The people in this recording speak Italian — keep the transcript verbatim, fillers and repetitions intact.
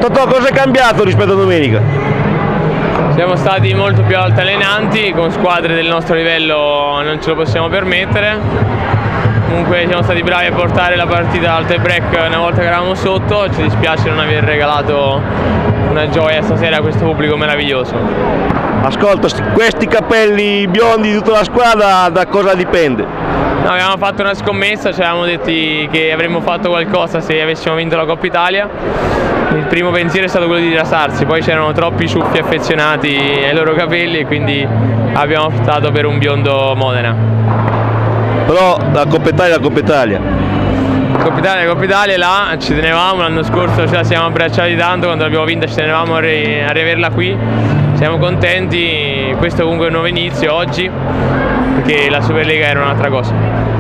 Totò, cosa è cambiato rispetto a domenica? Siamo stati molto più altalenanti, con squadre del nostro livello non ce lo possiamo permettere. Comunque siamo stati bravi a portare la partita al tie break una volta che eravamo sotto. Ci dispiace non aver regalato una gioia stasera a questo pubblico meraviglioso. Ascolta, questi capelli biondi di tutta la squadra da cosa dipende? No, avevamo fatto una scommessa, ci avevamo detti che avremmo fatto qualcosa se avessimo vinto la Coppa Italia. Il primo pensiero è stato quello di rasarsi, poi c'erano troppi ciuffi affezionati ai loro capelli e quindi abbiamo optato per un biondo Modena. Però la Coppa Italia è la Coppa Italia. La Coppa Italia, la Coppa Italia là ci tenevamo, l'anno scorso ce la siamo abbracciati tanto, quando l'abbiamo vinta ci tenevamo a, ri a riaverla qui. Siamo contenti, questo comunque è un nuovo inizio oggi, perché la Superlega era un'altra cosa.